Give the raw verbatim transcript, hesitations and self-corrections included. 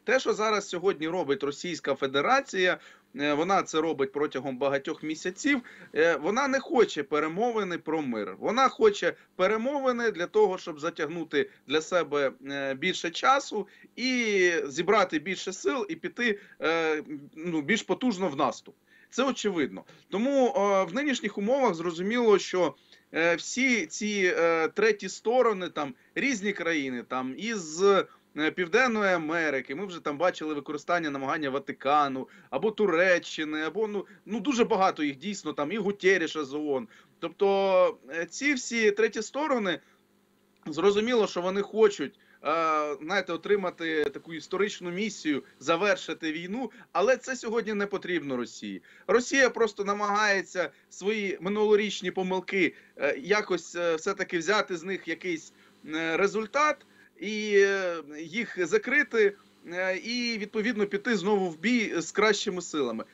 Те, що зараз сьогодні робить Російська Федерація, е, вона це робить протягом багатьох місяців, е, вона не хоче перемовини про мир. Вона хоче перемовини для того, щоб затягнути для себе е, більше часу і зібрати більше сил і піти е, ну, більш потужно в наступ. Це очевидно. Тому е, в нинішніх умовах зрозуміло, що е, всі ці е, треті сторони, там різні країни, там із е, Південної Америки, ми вже там бачили використання намагання Ватикану, або Туреччини, або ну, ну дуже багато їх дійсно, там і Гутерреша з ООН. Тобто е, ці всі треті сторони, зрозуміло, що вони хочуть, знаєте, отримати таку історичну місію, завершити війну, але це сьогодні не потрібно Росії. Росія просто намагається свої минулорічні помилки якось все-таки взяти з них якийсь результат і їх закрити, і відповідно піти знову в бій з кращими силами.